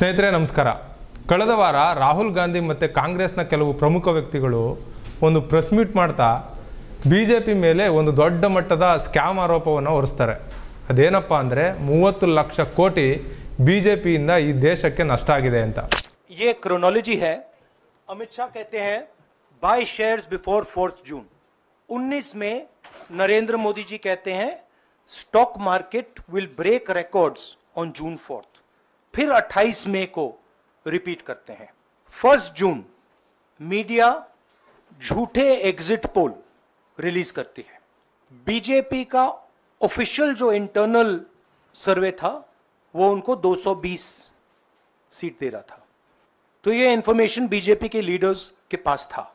ಸ್ನೇಹಿತರೆ ನಮಸ್ಕಾರ. ಕಳೆದ ವಾರ ರಾಹುಲ್ ಗಾಂಧಿ ಮತ್ತು ಕಾಂಗ್ರೆಸ್ನ ಕೆಲವು ಪ್ರಮುಖ ವ್ಯಕ್ತಿಗಳು ಒಂದು ಪ್ರೆಸ್ ಮೀಟ್ ಮಾಡ್ತಾ ಬಿಜೆಪಿ ಮೇಲೆ ಒಂದು ದೊಡ್ಡ ಮಟ್ಟದ ಸ್ಕ್ಯಾಮ್ ಆರೋಪವನ್ನು ಹೊರಿಸ್ತಾರೆ. ಅದೇನಪ್ಪ ಅಂದರೆ 30 ಲಕ್ಷ ಕೋಟಿ ಬಿಜೆಪಿಯಿಂದ ಈ ದೇಶಕ್ಕೆ ನಷ್ಟ ಆಗಿದೆ ಅಂತ. ये क्रोनोलॉजी है. अमित शाह कहते हैं बाय शेयर्स बिफोर 4th जून. 19 में नरेंद्र मोदी जी कहते हैं stock market will break records on June 4th. फिर 28 मई को रिपीट करते हैं. 1 जून मीडिया झूठे एग्जिट पोल रिलीज करती है. बीजेपी का ऑफिशियल जो इंटरनल सर्वे था वो उनको 220 सीट दे रहा था. तो ये इंफॉर्मेशन बीजेपी के लीडर्स के पास था.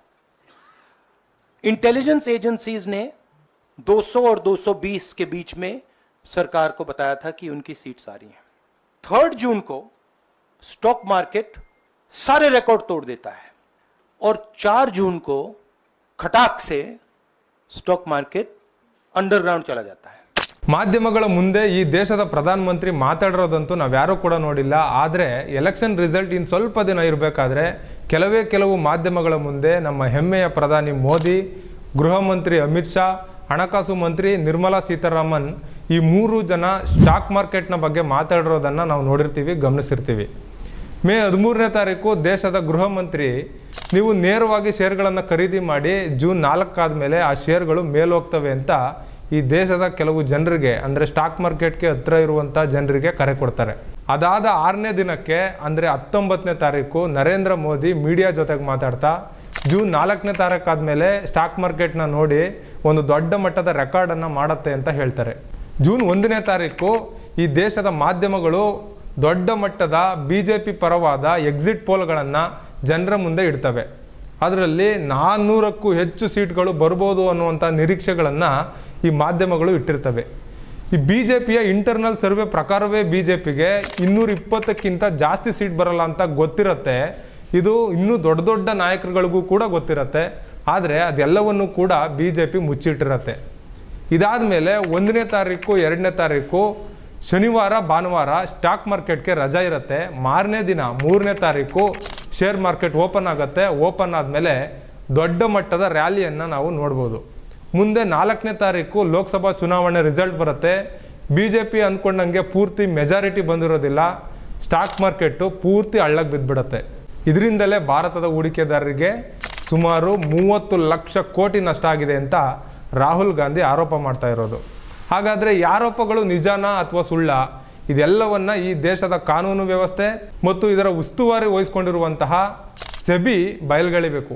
इंटेलिजेंस एजेंसीज ने 200 और 220 के बीच में सरकार को बताया था कि उनकी सीट्स आ रही हैं. 3 जून को स्टॉक मार्केट सारे रिकॉर्ड तोड़ देता है और 4 जून को खटाक से स्टॉक मार्केट अंडरग्राउंड चला जाता है. ಮಾಧ್ಯಮಗಳ ಮುಂದೆ ಈ ದೇಶದ ಪ್ರಧಾನಮಂತ್ರಿ ಮಾತಾಡಿರೋದಂತೂ ನಾವ್ಯಾರೂ ಕೂಡ ನೋಡಿಲ್ಲ. ಆದರೆ ಎಲೆಕ್ಷನ್ ರಿಸಲ್ಟ್ ಇನ್ನು ಸ್ವಲ್ಪ ದಿನ ಇರಬೇಕಾದ್ರೆ ಕೆಲವು ಮಾಧ್ಯಮಗಳ ಮುಂದೆ ನಮ್ಮ ಹೆಮ್ಮೆಯ ಪ್ರಧಾನಿ ಮೋದಿ, ಗೃಹ ಮಂತ್ರಿ ಅಮಿತ್ ಶಾ, ಹಣಕಾಸು ಮಂತ್ರಿ ನಿರ್ಮಲಾ ಸೀತಾರಾಮನ್ ಈ 3 ಜನ ಸ್ಟಾಕ್ ಮಾರ್ಕೆಟ್ನ ಬಗ್ಗೆ ಮಾತಾಡಿರೋದನ್ನು ನಾವು ನೋಡಿರ್ತೀವಿ, ಗಮನಿಸಿರ್ತೀವಿ. ಮೇ 13ನೇ ತಾರೀಕು ದೇಶದ ಗೃಹ ಮಂತ್ರಿ ನೀವು ನೇರವಾಗಿ ಶೇರ್ಗಳನ್ನು ಖರೀದಿ ಮಾಡಿ ಜೂನ್ 4 ಆದಮೇಲೆ ಆ ಶೇರ್ಗಳು ಮೇಲೋಗ್ತವೆ ಅಂತ ಈ ದೇಶದ ಕೆಲವು ಜನರಿಗೆ ಅಂದರೆ ಸ್ಟಾಕ್ ಮಾರ್ಕೆಟ್ಗೆ ಹತ್ರ ಇರುವಂಥ ಜನರಿಗೆ ಕರೆ ಕೊಡ್ತಾರೆ. ಅದಾದ 6ನೇ ದಿನಕ್ಕೆ ಅಂದರೆ 19ನೇ ತಾರೀಕು ನರೇಂದ್ರ ಮೋದಿ ಮೀಡಿಯಾ ಜೊತೆಗೆ ಮಾತಾಡ್ತಾ ಜೂನ್ 4ನೇ ತಾರೀಕು ಆದಮೇಲೆ ಸ್ಟಾಕ್ ಮಾರ್ಕೆಟ್ನ ನೋಡಿ ಒಂದು ದೊಡ್ಡ ಮಟ್ಟದ ರೆಕಾರ್ಡನ್ನು ಮಾಡುತ್ತೆ ಅಂತ ಹೇಳ್ತಾರೆ. ಜೂನ್ 1ನೇ ತಾರೀಕು ಈ ದೇಶದ ಮಾಧ್ಯಮಗಳು ದೊಡ್ಡ ಮಟ್ಟದ ಬಿಜೆಪಿ ಪರವಾದ ಎಕ್ಸಿಟ್ ಪೋಲ್ಗಳನ್ನು ಜನರ ಮುಂದೆ ಇಡ್ತವೆ. ಅದರಲ್ಲಿ 400ಕ್ಕೂ ಹೆಚ್ಚು ಸೀಟ್ಗಳು ಬರ್ಬೋದು ಅನ್ನುವಂಥ ನಿರೀಕ್ಷೆಗಳನ್ನು ಈ ಮಾಧ್ಯಮಗಳು ಇಟ್ಟಿರ್ತವೆ. ಈ ಬಿಜೆಪಿಯ ಇಂಟರ್ನಲ್ ಸರ್ವೆ ಪ್ರಕಾರವೇ ಬಿಜೆಪಿಗೆ 220ಕ್ಕಿಂತ ಜಾಸ್ತಿ ಸೀಟ್ ಬರಲ್ಲ ಅಂತ ಗೊತ್ತಿರುತ್ತೆ. ಇದು ಇನ್ನೂ ದೊಡ್ಡ ನಾಯಕರುಗಳಿಗೂ ಕೂಡ ಗೊತ್ತಿರುತ್ತೆ. ಆದರೆ ಅದೆಲ್ಲವನ್ನೂ ಕೂಡ ಬಿಜೆಪಿ ಮುಚ್ಚಿಟ್ಟಿರುತ್ತೆ. ಇದಾದ ಮೇಲೆ 1ನೇ ತಾರೀಕು 2ನೇ ತಾರೀಕು ಶನಿವಾರ ಭಾನುವಾರ ಸ್ಟಾಕ್ ಮಾರ್ಕೆಟ್ಗೆ ರಜಾ ಇರುತ್ತೆ. ಮಾರನೇ ದಿನ 3ನೇ ತಾರೀಕು ಶೇರ್ ಮಾರ್ಕೆಟ್ ಓಪನ್ ಆಗುತ್ತೆ. ಓಪನ್ ಆದಮೇಲೆ ದೊಡ್ಡ ಮಟ್ಟದ ರ್ಯಾಲಿಯನ್ನು ನಾವು ನೋಡ್ಬೋದು. ಮುಂದೆ 4ನೇ ತಾರೀಕು ಲೋಕಸಭಾ ಚುನಾವಣೆ ರಿಸಲ್ಟ್ ಬರುತ್ತೆ. ಬಿಜೆಪಿ ಅಂದ್ಕೊಂಡಂಗೆ ಪೂರ್ತಿ ಮೆಜಾರಿಟಿ ಬಂದಿರೋದಿಲ್ಲ. ಸ್ಟಾಕ್ ಮಾರ್ಕೆಟು ಪೂರ್ತಿ ಹಳ್ಳಕ್ಕೆ ಬಿದ್ದುಬಿಡುತ್ತೆ. ಇದರಿಂದಲೇ ಭಾರತದ ಹೂಡಿಕೆದಾರರಿಗೆ ಸುಮಾರು 30 ಲಕ್ಷ ಕೋಟಿ ನಷ್ಟ ಆಗಿದೆ ಅಂತ ರಾಹುಲ್ ಗಾಂಧಿ ಆರೋಪ ಮಾಡ್ತಾ ಇರೋದು. ಹಾಗಾದರೆ ಈ ಆರೋಪಗಳು ನಿಜಾನಾ ಅಥವಾ ಸುಳ್ಳ? ಇದೆಲ್ಲವನ್ನ ಈ ದೇಶದ ಕಾನೂನು ವ್ಯವಸ್ಥೆ ಮತ್ತು ಇದರ ಉಸ್ತುವಾರಿ ವಹಿಸ್ಕೊಂಡಿರುವಂತಹ ಸೆಬಿ ಬಯಲ್ಗಳಿಬೇಕು.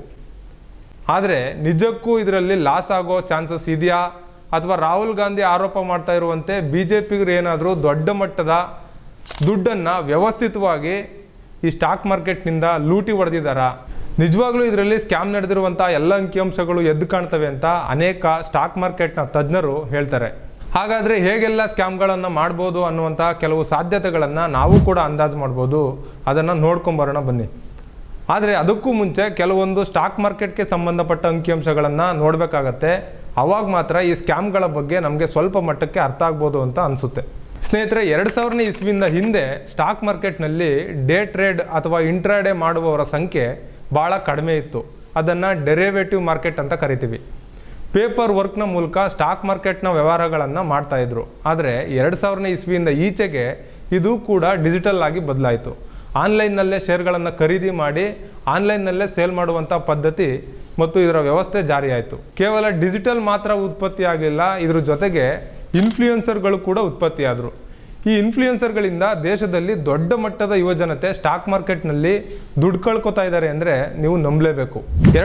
ಆದರೆ ನಿಜಕ್ಕೂ ಇದರಲ್ಲಿ ಲಾಸ್ ಆಗೋ ಚಾನ್ಸಸ್ ಇದೆಯಾ? ಅಥವಾ ರಾಹುಲ್ ಗಾಂಧಿ ಆರೋಪ ಮಾಡ್ತಾ ಇರುವಂತೆ ಬಿಜೆಪಿಗರು ಏನಾದರೂ ದೊಡ್ಡ ಮಟ್ಟದ ದುಡ್ಡನ್ನು ವ್ಯವಸ್ಥಿತವಾಗಿ ಈ ಸ್ಟಾಕ್ ಮಾರ್ಕೆಟ್ನಿಂದ ಲೂಟಿ ಹೊಡೆದಿದ್ದಾರಾ? ನಿಜವಾಗ್ಲೂ ಇದರಲ್ಲಿ ಸ್ಕ್ಯಾಮ್ ನಡೆದಿರುವಂಥ ಎಲ್ಲ ಅಂಕಿಅಂಶಗಳು ಎದ್ದು ಕಾಣ್ತವೆ ಅಂತ ಅನೇಕ ಸ್ಟಾಕ್ ಮಾರ್ಕೆಟ್ನ ತಜ್ಞರು ಹೇಳ್ತಾರೆ. ಹಾಗಾದರೆ ಹೇಗೆಲ್ಲ ಸ್ಕ್ಯಾಮ್ಗಳನ್ನು ಮಾಡ್ಬೋದು ಅನ್ನುವಂಥ ಕೆಲವು ಸಾಧ್ಯತೆಗಳನ್ನು ನಾವು ಕೂಡ ಅಂದಾಜು ಮಾಡ್ಬೋದು. ಅದನ್ನು ನೋಡ್ಕೊಂಬರೋಣ ಬನ್ನಿ. ಆದರೆ ಅದಕ್ಕೂ ಮುಂಚೆ ಕೆಲವೊಂದು ಸ್ಟಾಕ್ ಮಾರ್ಕೆಟ್ಗೆ ಸಂಬಂಧಪಟ್ಟ ಅಂಕಿಅಂಶಗಳನ್ನು ನೋಡಬೇಕಾಗತ್ತೆ. ಅವಾಗ ಮಾತ್ರ ಈ ಸ್ಕ್ಯಾಮ್ಗಳ ಬಗ್ಗೆ ನಮಗೆ ಸ್ವಲ್ಪ ಮಟ್ಟಕ್ಕೆ ಅರ್ಥ ಆಗ್ಬೋದು ಅಂತ ಅನಿಸುತ್ತೆ. ಸ್ನೇಹಿತರೆ, 2000ನೇ ಇಸ್ವಿಯಿಂದ ಹಿಂದೆ ಸ್ಟಾಕ್ ಮಾರ್ಕೆಟ್ನಲ್ಲಿ ಡೇ ಟ್ರೇಡ್ ಅಥವಾ ಇಂಟ್ರಾಡೇ ಮಾಡುವವರ ಸಂಖ್ಯೆ ಭಾಳ ಕಡಿಮೆ ಇತ್ತು. ಅದನ್ನು ಡೆರಿವೇಟಿವ್ ಮಾರ್ಕೆಟ್ ಅಂತ ಕರಿತೀವಿ. ಪೇಪರ್ ವರ್ಕ್ನ ಮೂಲಕ ಸ್ಟಾಕ್ ಮಾರ್ಕೆಟ್ನ ವ್ಯವಹಾರಗಳನ್ನು ಮಾಡ್ತಾಯಿದ್ರು. ಆದರೆ 2000ನೇ ಇಸ್ವಿಯಿಂದ ಈಚೆಗೆ ಇದು ಕೂಡ ಡಿಜಿಟಲ್ ಆಗಿ ಬದಲಾಯಿತು. ಆನ್ಲೈನ್ನಲ್ಲೇ ಶೇರ್ಗಳನ್ನು ಖರೀದಿ ಮಾಡಿ ಆನ್ಲೈನ್ನಲ್ಲೇ ಸೇಲ್ ಮಾಡುವಂಥ ಪದ್ಧತಿ ಮತ್ತು ಇದರ ವ್ಯವಸ್ಥೆ ಜಾರಿಯಾಯಿತು. ಕೇವಲ ಡಿಜಿಟಲ್ ಮಾತ್ರ ಉತ್ಪತ್ತಿ ಆಗಲಿಲ್ಲ, ಇದ್ರ ಜೊತೆಗೆ ಇನ್ಫ್ಲೂಯೆನ್ಸರ್ಗಳು ಕೂಡ ಉತ್ಪತ್ತಿಯಾದರು. ಈ ಇನ್ಫ್ಲೂಯೆನ್ಸರ್ಗಳಿಂದ ದೇಶದಲ್ಲಿ ದೊಡ್ಡ ಮಟ್ಟದ ಯುವಜನತೆ ಸ್ಟಾಕ್ ಮಾರ್ಕೆಟ್ನಲ್ಲಿ ದುಡ್ಡು ಕಳ್ಕೊತಾ ಇದ್ದಾರೆ ಅಂದರೆ ನೀವು ನಂಬಲೇಬೇಕು.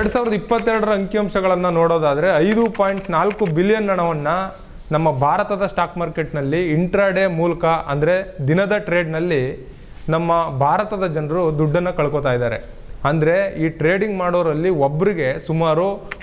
2022ರ ಅಂಕಿಅಂಶಗಳನ್ನು ನೋಡೋದಾದರೆ 5.4 ಬಿಲಿಯನ್ ಹಣವನ್ನು ನಮ್ಮ ಭಾರತದ ಸ್ಟಾಕ್ ಮಾರ್ಕೆಟ್ನಲ್ಲಿ ಇಂಟ್ರಾಡೇ ಮೂಲಕ ಅಂದರೆ ದಿನದ ಟ್ರೇಡ್ನಲ್ಲಿ ನಮ್ಮ ಭಾರತದ ಜನರು ದುಡ್ಡನ್ನು ಕಳ್ಕೊತಾ ಇದ್ದಾರೆ. ಅಂದರೆ ಈ ಟ್ರೇಡಿಂಗ್ ಮಾಡೋರಲ್ಲಿ ಒಬ್ಬರಿಗೆ ಸುಮಾರು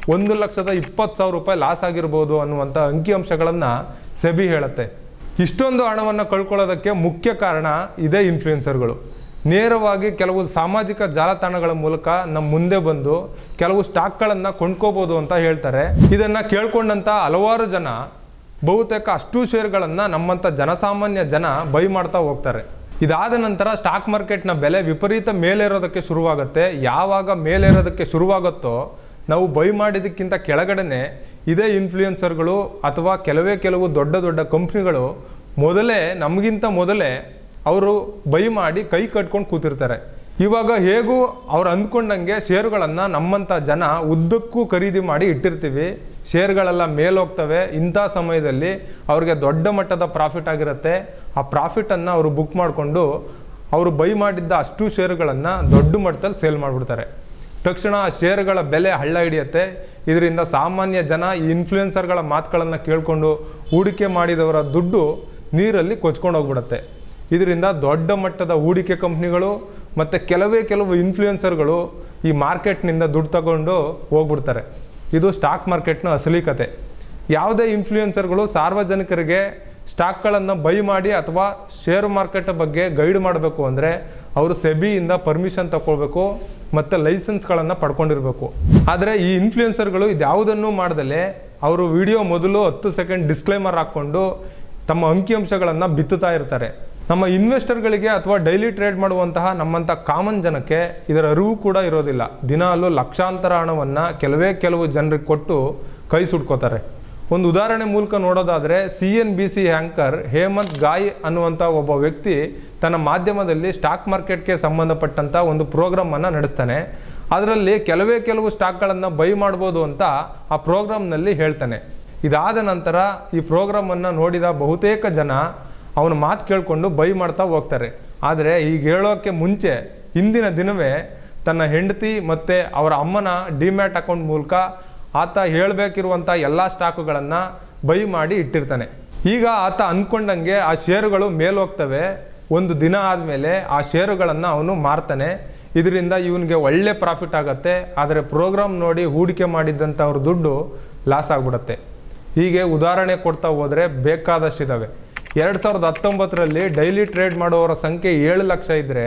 1,20,000 ರೂಪಾಯಿ ಲಾಸ್ ಆಗಿರ್ಬೋದು ಅನ್ನುವಂಥ ಅಂಕಿಅಂಶಗಳನ್ನು ಸೆಬಿ ಹೇಳುತ್ತೆ. ಇಷ್ಟೊಂದು ಹಣವನ್ನು ಕಳ್ಕೊಳ್ಳೋದಕ್ಕೆ ಮುಖ್ಯ ಕಾರಣ ಇದೇ ಇನ್ಫ್ಲೂಯೆನ್ಸರ್ಗಳು. ನೇರವಾಗಿ ಕೆಲವು ಸಾಮಾಜಿಕ ಜಾಲತಾಣಗಳ ಮೂಲಕ ನಮ್ಮ ಮುಂದೆ ಬಂದು ಕೆಲವು ಸ್ಟಾಕ್ಗಳನ್ನು ಕೊಂಡ್ಕೋಬೋದು ಅಂತ ಹೇಳ್ತಾರೆ. ಇದನ್ನು ಕೇಳ್ಕೊಂಡಂಥ ಹಲವಾರು ಜನ ಬಹುತೇಕ ಅಷ್ಟು ಶೇರ್ಗಳನ್ನು ನಮ್ಮಂಥ ಜನಸಾಮಾನ್ಯ ಜನ ಬೈ ಮಾಡ್ತಾ ಹೋಗ್ತಾರೆ. ಇದಾದ ನಂತರ ಸ್ಟಾಕ್ ಮಾರ್ಕೆಟ್ನ ಬೆಲೆ ವಿಪರೀತ ಮೇಲೇರೋದಕ್ಕೆ ಶುರುವಾಗುತ್ತೆ. ಯಾವಾಗ ಮೇಲೇರೋದಕ್ಕೆ ಶುರುವಾಗುತ್ತೋ ನಾವು ಬೈ ಮಾಡಿದ್ದಕ್ಕಿಂತ ಕೆಳಗಡೆನೆ ಇದೇ ಇನ್ಫ್ಲೂಯೆನ್ಸರ್ಗಳು ಅಥವಾ ಕೆಲವು ದೊಡ್ಡ ದೊಡ್ಡ ಕಂಪ್ನಿಗಳು ನಮಗಿಂತ ಮೊದಲೇ ಅವರು ಬೈ ಮಾಡಿ ಕೈ ಕಟ್ಕೊಂಡು ಕೂತಿರ್ತಾರೆ. ಇವಾಗ ಹೇಗೂ ಅವ್ರು ಅಂದ್ಕೊಂಡಂಗೆ ಶೇರುಗಳನ್ನು ನಮ್ಮಂಥ ಜನ ಉದ್ದಕ್ಕೂ ಖರೀದಿ ಮಾಡಿ ಇಟ್ಟಿರ್ತೀವಿ. ಶೇರ್ಗಳೆಲ್ಲ ಮೇಲೋಗ್ತವೆ. ಇಂಥ ಸಮಯದಲ್ಲಿ ಅವ್ರಿಗೆ ದೊಡ್ಡ ಮಟ್ಟದ ಪ್ರಾಫಿಟ್ ಆಗಿರುತ್ತೆ. ಆ ಪ್ರಾಫಿಟನ್ನು ಅವರು ಬುಕ್ ಮಾಡಿಕೊಂಡು ಅವರು ಬೈ ಮಾಡಿದ್ದ ಅಷ್ಟು ಶೇರುಗಳನ್ನು ದೊಡ್ಡ ಮಟ್ಟದಲ್ಲಿ ಸೇಲ್ ಮಾಡಿಬಿಡ್ತಾರೆ. ತಕ್ಷಣ ಆ ಶೇರುಗಳ ಬೆಲೆ ಹಳ್ಳ ಹಿಡಿಯುತ್ತೆ. ಇದರಿಂದ ಸಾಮಾನ್ಯ ಜನ ಈ ಇನ್ಫ್ಲೂಯೆನ್ಸರ್ಗಳ ಮಾತುಗಳನ್ನು ಕೇಳಿಕೊಂಡು ಹೂಡಿಕೆ ಮಾಡಿದವರ ದುಡ್ಡು ನೀರಲ್ಲಿ ಕೊಚ್ಕೊಂಡು ಹೋಗ್ಬಿಡುತ್ತೆ. ಇದರಿಂದ ದೊಡ್ಡ ಮಟ್ಟದ ಹೂಡಿಕೆ ಕಂಪ್ನಿಗಳು ಮತ್ತು ಕೆಲವು ಇನ್ಫ್ಲೂಯೆನ್ಸರ್ಗಳು ಈ ಮಾರ್ಕೆಟ್ನಿಂದ ದುಡ್ಡು ತಗೊಂಡು ಹೋಗ್ಬಿಡ್ತಾರೆ. ಇದು ಸ್ಟಾಕ್ ಮಾರ್ಕೆಟ್ನ ಅಸಲಿ ಕತೆ. ಯಾವುದೇ ಇನ್ಫ್ಲೂಯೆನ್ಸರ್ಗಳು ಸಾರ್ವಜನಿಕರಿಗೆ ಸ್ಟಾಕ್ಗಳನ್ನು ಬೈ ಮಾಡಿ ಅಥವಾ ಶೇರ್ ಮಾರ್ಕೆಟ್ ಬಗ್ಗೆ ಗೈಡ್ ಮಾಡಬೇಕು ಅಂದರೆ ಅವರು ಸೆಬಿಯಿಂದ ಪರ್ಮಿಷನ್ ತಗೊಳ್ಬೇಕು ಮತ್ತು ಲೈಸೆನ್ಸ್ಗಳನ್ನು ಪಡ್ಕೊಂಡಿರಬೇಕು. ಆದರೆ ಈ ಇನ್ಫ್ಲೂಯೆನ್ಸರ್ಗಳು ಇದ್ಯಾವುದನ್ನು ಮಾಡ್ದಲೇ ಅವರು ವಿಡಿಯೋ ಮೊದಲು 10 ಸೆಕೆಂಡ್ ಡಿಸ್ಕ್ಲೇಮರ್ ಹಾಕ್ಕೊಂಡು ತಮ್ಮ ಅಂಕಿಅಂಶಗಳನ್ನು ಬಿತ್ತುತ್ತಾ ಇರ್ತಾರೆ. ನಮ್ಮ ಇನ್ವೆಸ್ಟರ್ಗಳಿಗೆ ಅಥವಾ ಡೈಲಿ ಟ್ರೇಡ್ ಮಾಡುವಂತಹ ನಮ್ಮಂಥ ಕಾಮನ್ ಜನಕ್ಕೆ ಇದರ ಅರಿವು ಕೂಡ ಇರೋದಿಲ್ಲ. ದಿನಾಲೂ ಲಕ್ಷಾಂತರ ಹಣವನ್ನು ಕೆಲವು ಜನರಿಗೆ ಕೊಟ್ಟು ಕೈ ಸುಟ್ಕೋತಾರೆ. ಒಂದು ಉದಾಹರಣೆ ಮೂಲಕ ನೋಡೋದಾದರೆ CNBC ಆ್ಯಂಕರ್ ಹೇಮಂತ್ ಗಾಯ್ ಅನ್ನುವಂಥ ಒಬ್ಬ ವ್ಯಕ್ತಿ ತನ್ನ ಮಾಧ್ಯಮದಲ್ಲಿ ಸ್ಟಾಕ್ ಮಾರ್ಕೆಟ್ಗೆ ಸಂಬಂಧಪಟ್ಟಂಥ ಒಂದು ಪ್ರೋಗ್ರಾಮನ್ನು ನಡೆಸ್ತಾನೆ. ಅದರಲ್ಲಿ ಕೆಲವು ಸ್ಟಾಕ್ಗಳನ್ನು ಬೈ ಮಾಡ್ಬೋದು ಅಂತ ಆ ಪ್ರೋಗ್ರಾಮ್ನಲ್ಲಿ ಹೇಳ್ತಾನೆ. ಇದಾದ ನಂತರ ಈ ಪ್ರೋಗ್ರಾಮನ್ನು ನೋಡಿದ ಬಹುತೇಕ ಜನ ಅವನ ಮಾತು ಕೇಳಿಕೊಂಡು ಬೈ ಮಾಡ್ತಾ ಹೋಗ್ತಾರೆ. ಆದರೆ ಈಗ ಹೇಳೋಕ್ಕೆ ಮುಂಚೆ ಹಿಂದಿನ ದಿನವೇ ತನ್ನ ಹೆಂಡತಿ ಮತ್ತು ಅವರ ಅಮ್ಮನ ಡಿಮ್ಯಾಟ್ ಅಕೌಂಟ್ ಮೂಲಕ ಆತ ಹೇಳಬೇಕಿರುವಂಥ ಎಲ್ಲ ಸ್ಟಾಕುಗಳನ್ನು ಬೈ ಮಾಡಿ ಇಟ್ಟಿರ್ತಾನೆ. ಈಗ ಆತ ಅಂದ್ಕೊಂಡಂಗೆ ಆ ಶೇರುಗಳು ಮೇಲೋಗ್ತವೆ. ಒಂದು ದಿನ ಆದಮೇಲೆ ಆ ಶೇರುಗಳನ್ನು ಅವನು ಮಾರ್ತಾನೆ. ಇದರಿಂದ ಇವನಿಗೆ ಒಳ್ಳೆ ಪ್ರಾಫಿಟ್ ಆಗುತ್ತೆ. ಆದರೆ ಪ್ರೋಗ್ರಾಮ್ ನೋಡಿ ಹೂಡಿಕೆ ಮಾಡಿದ್ದಂಥವ್ರ ದುಡ್ಡು ಲಾಸ್ ಆಗಿಬಿಡುತ್ತೆ. ಹೀಗೆ ಉದಾಹರಣೆ ಕೊಡ್ತಾ ಹೋದರೆ ಬೇಕಾದಷ್ಟಿದ್ದಾವೆ. 2019ರಲ್ಲಿ ಡೈಲಿ ಟ್ರೇಡ್ ಮಾಡುವವರ ಸಂಖ್ಯೆ 7 ಲಕ್ಷ ಇದ್ದರೆ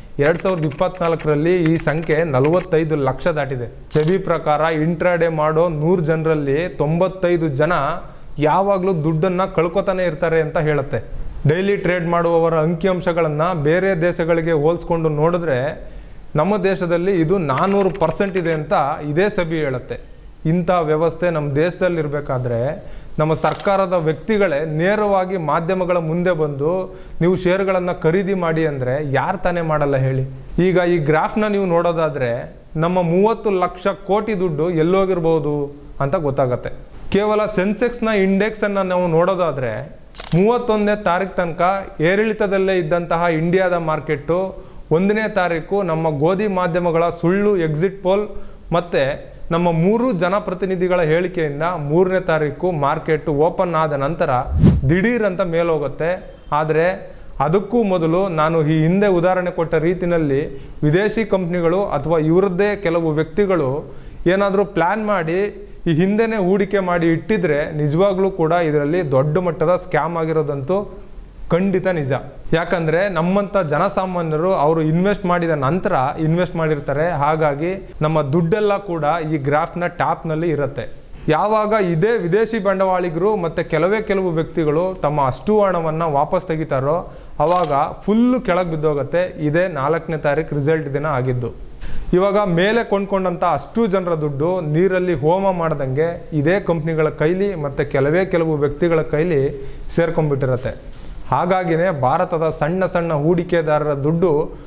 2024ರಲ್ಲಿ ಈ ಸಂಖ್ಯೆ 45 ಲಕ್ಷ ದಾಟಿದೆ. ಸೆಬಿ ಪ್ರಕಾರ ಇಂಟ್ರಾಡೇ ಮಾಡೋ 100 ಜನರಲ್ಲಿ 95 ಜನ ಯಾವಾಗಲೂ ದುಡ್ಡನ್ನು ಕಳ್ಕೊತಾನೆ ಇರ್ತಾರೆ ಅಂತ ಹೇಳುತ್ತೆ. ಡೈಲಿ ಟ್ರೇಡ್ ಮಾಡುವವರ ಅಂಕಿಅಂಶಗಳನ್ನು ಬೇರೆ ದೇಶಗಳಿಗೆ ಹೋಲಿಸ್ಕೊಂಡು ನೋಡಿದ್ರೆ ನಮ್ಮ ದೇಶದಲ್ಲಿ ಇದು 400% ಇದೆ ಅಂತ ಇದೇ ಸೆಬಿ ಹೇಳುತ್ತೆ. ಇಂಥ ವ್ಯವಸ್ಥೆ ನಮ್ಮ ದೇಶದಲ್ಲಿರಬೇಕಾದ್ರೆ ನಮ್ಮ ಸರ್ಕಾರದ ವ್ಯಕ್ತಿಗಳೇ ನೇರವಾಗಿ ಮಾಧ್ಯಮಗಳ ಮುಂದೆ ಬಂದು ನೀವು ಶೇರುಗಳನ್ನು ಖರೀದಿ ಮಾಡಿ ಅಂದರೆ ಯಾರು ತಾನೇ ಮಾಡಲ್ಲ ಹೇಳಿ. ಈಗ ಈ ಗ್ರಾಫ್ನ ನೀವು ನೋಡೋದಾದರೆ ನಮ್ಮ 30 ಲಕ್ಷ ಕೋಟಿ ದುಡ್ಡು ಎಲ್ಲೋಗಿರ್ಬೋದು ಅಂತ ಗೊತ್ತಾಗತ್ತೆ. ಕೇವಲ ಸೆನ್ಸೆಕ್ಸ್ನ ಇಂಡೆಕ್ಸನ್ನು ನಾವು ನೋಡೋದಾದರೆ 31ನೇ ತಾರೀಕು ತನಕ ಏರಿಳಿತದಲ್ಲೇ ಇದ್ದಂತಹ ಇಂಡಿಯಾದ ಮಾರ್ಕೆಟ್ಟು 1ನೇ ತಾರೀಕು ನಮ್ಮ ಗೋಧಿ ಮಾಧ್ಯಮಗಳ ಸುಳ್ಳು ಎಕ್ಸಿಟ್ ಪೋಲ್ ಮತ್ತು ನಮ್ಮ 3 ಜನಪ್ರತಿನಿಧಿಗಳ ಹೇಳಿಕೆಯಿಂದ 3ನೇ ತಾರೀಕು ಮಾರ್ಕೆಟ್ ಓಪನ್ ಆದ ನಂತರ ದಿಢೀರ್ ಅಂತ ಮೇಲೋಗುತ್ತೆ. ಆದರೆ ಅದಕ್ಕೂ ಮೊದಲು ನಾನು ಈ ಹಿಂದೆ ಉದಾಹರಣೆ ಕೊಟ್ಟ ರೀತಿಯಲ್ಲಿ ವಿದೇಶಿ ಕಂಪ್ನಿಗಳು ಅಥವಾ ಇವರದ್ದೇ ಕೆಲವು ವ್ಯಕ್ತಿಗಳು ಏನಾದರೂ ಪ್ಲ್ಯಾನ್ ಮಾಡಿ ಈ ಹಿಂದೆನೇ ಹೂಡಿಕೆ ಮಾಡಿ ಇಟ್ಟಿದ್ರೆ ನಿಜವಾಗ್ಲೂ ಕೂಡ ಇದರಲ್ಲಿ ದೊಡ್ಡ ಮಟ್ಟದ ಸ್ಕ್ಯಾಮ್ ಆಗಿರೋದಂತೂ ಖಂಡಿತ ನಿಜ. ಯಾಕಂದರೆ ನಮ್ಮಂಥ ಜನಸಾಮಾನ್ಯರು ಅವರು ಇನ್ವೆಸ್ಟ್ ಮಾಡಿದ ನಂತರ ಇನ್ವೆಸ್ಟ್ ಮಾಡಿರ್ತಾರೆ. ಹಾಗಾಗಿ ನಮ್ಮ ದುಡ್ಡೆಲ್ಲ ಕೂಡ ಈ ಗ್ರಾಫ್ನ ಟಾಪ್ನಲ್ಲಿ ಇರುತ್ತೆ. ಯಾವಾಗ ಇದೇ ವಿದೇಶಿ ಬಂಡವಾಳಿಗರು ಮತ್ತು ಕೆಲವು ವ್ಯಕ್ತಿಗಳು ತಮ್ಮ ಅಷ್ಟು ಹಣವನ್ನು ವಾಪಸ್ ತೆಗಿತಾರೋ ಆವಾಗ ಫುಲ್ಲು ಕೆಳಗೆ ಬಿದ್ದೋಗುತ್ತೆ. ಇದೇ 4ನೇ ತಾರೀಕು ರಿಸಲ್ಟ್ ದಿನ ಆಗಿದ್ದು. ಇವಾಗ ಮೇಲೆ ಕೊಂಡ್ಕೊಂಡಂಥ ಅಷ್ಟು ಜನರ ದುಡ್ಡು ನೀರಲ್ಲಿ ಹೋಮ ಮಾಡ್ದಂಗೆ ಇದೇ ಕಂಪ್ನಿಗಳ ಕೈಲಿ ಮತ್ತು ಕೆಲವು ವ್ಯಕ್ತಿಗಳ ಕೈಲಿ ಸೇರ್ಕೊಂಡ್ಬಿಟ್ಟಿರುತ್ತೆ. ಹಾಗಾಗಿನೇ ಭಾರತದ ಸಣ್ಣ ಹೂಡಿಕೆದಾರರ ದುಡ್ಡು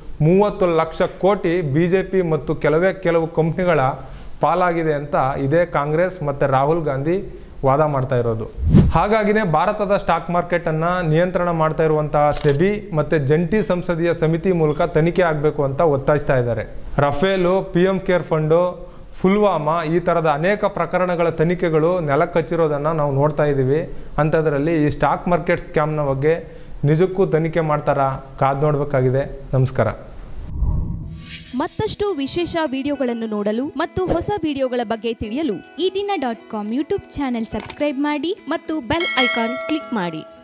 30 ಲಕ್ಷ ಕೋಟಿ BJP ಮತ್ತು ಕೆಲವು ಕಂಪ್ನಿಗಳ ಪಾಲಾಗಿದೆ ಅಂತ ಇದೇ ಕಾಂಗ್ರೆಸ್ ಮತ್ತು ರಾಹುಲ್ ಗಾಂಧಿ ವಾದ ಮಾಡ್ತಾ ಇರೋದು. ಹಾಗಾಗಿನೇ ಭಾರತದ ಸ್ಟಾಕ್ ಮಾರ್ಕೆಟನ್ನು ನಿಯಂತ್ರಣ ಮಾಡ್ತಾ ಇರುವಂತಹ ಸೆಬಿ ಮತ್ತು ಜಂಟಿ ಸಂಸದೀಯ ಸಮಿತಿ ಮೂಲಕ ತನಿಖೆ ಆಗಬೇಕು ಅಂತ ಒತ್ತಾಯಿಸ್ತಾ ಇದ್ದಾರೆ. Rafale, PM care fund, Pulwama ಈ ಥರದ ಅನೇಕ ಪ್ರಕರಣಗಳ ತನಿಖೆಗಳು ನೆಲಕ್ಕಚ್ಚಿರೋದನ್ನು ನಾವು ನೋಡ್ತಾ ಇದ್ದೀವಿ. ಅಂಥದ್ರಲ್ಲಿ ಈ ಸ್ಟಾಕ್ ಮಾರ್ಕೆಟ್ ಸ್ಕ್ಯಾಮ್ನ ಬಗ್ಗೆ ನಿಜಕ್ಕೂ ತನಿಖೆ ಮಾಡ್ತಾರಾ? ಕಾದು ನೋಡಬೇಕಾಗಿದೆ. ನಮಸ್ಕಾರ. ಮತ್ತಷ್ಟು ವಿಶೇಷ ವಿಡಿಯೋಗಳನ್ನು ನೋಡಲು ಮತ್ತು ಹೊಸ ವಿಡಿಯೋಗಳ ಬಗ್ಗೆ ತಿಳಿಯಲು eDina.com ಯೂಟ್ಯೂಬ್ ಚಾನೆಲ್ ಸಬ್ಸ್ಕ್ರೈಬ್ ಮಾಡಿ ಮತ್ತು ಬೆಲ್ ಐಕಾನ್ ಕ್ಲಿಕ್ ಮಾಡಿ.